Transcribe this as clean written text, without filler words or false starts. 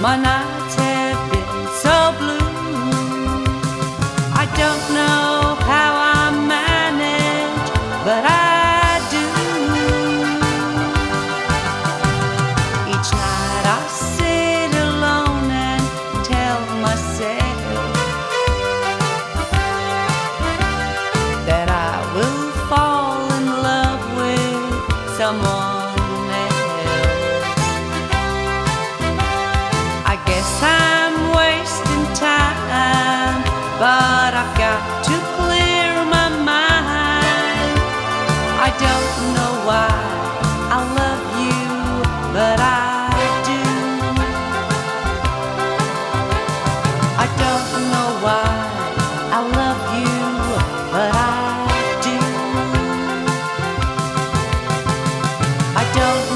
My nights have been so blue. I don't know how I manage, but I do. Each night I sit alone and tell myself that I will fall in love with someone. But I've got to clear my mind. I don't know why I love you, but I do. I don't know why I love you, but I do. I don't